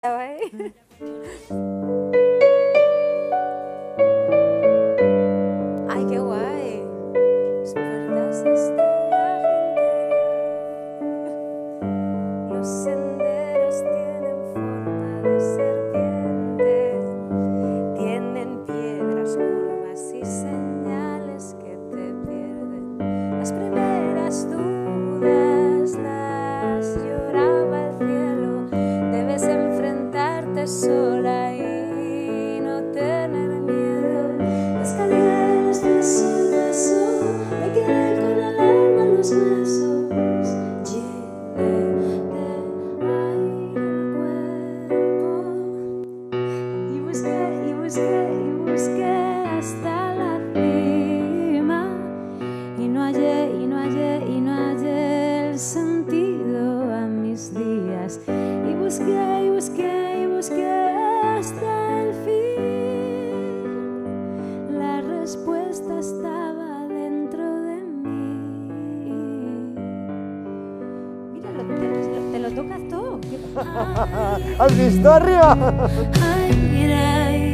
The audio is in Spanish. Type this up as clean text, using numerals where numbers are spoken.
Ay, qué guay. Puertas este viaje interior. Los senderos tienen forma de serpiente. Tienen piedras, curvas y señales que te pierden. Las primeras dudas las lloraba el cielo. Debes enfrentarte sola y no tener miedo. Las cadenas beso en beso, me quedé con el alma en los besos. Llené de aire el cuerpo. Y busqué, y busqué, y busqué hasta la cima. Y no hallé, y no hallé, y no hallé el sentido a mis días. Y busqué, y busqué, y busqué hasta el fin. La respuesta estaba dentro de mí. Mira, te lo tocas todo. ¿Has visto arriba? Ay, mira,